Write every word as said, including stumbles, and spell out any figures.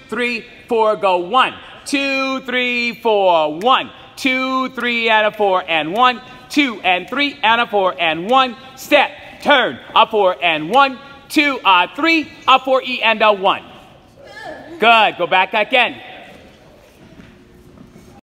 three, four, go one, two, three, four, one, two, three, and a four, and one, two, and three, and a four, and one, step, turn, a four, and one, two, a three, a four, E, and a one. Good, go back again.